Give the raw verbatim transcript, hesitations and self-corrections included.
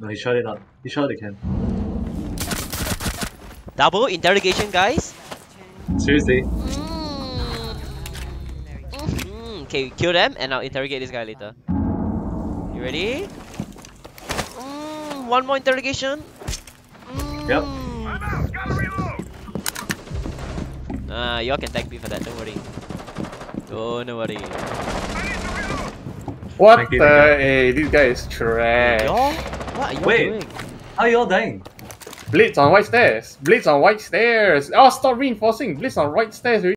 No, he shot it up. He shot it again. Double interrogation, guys. Seriously? Mm, okay, kill them and I'll interrogate this guy later. You ready? Mm, one more interrogation. Mm. Yep. Ah, y'all can thank me for that. Don't worry. Don't worry. What Thank you, the? thank Hey, this guy is trash. Y'all? What are y'all Wait. doing? How are you all dying? Blitz on white stairs. Blitz on white stairs. Oh, stop reinforcing. Blitz on white stairs.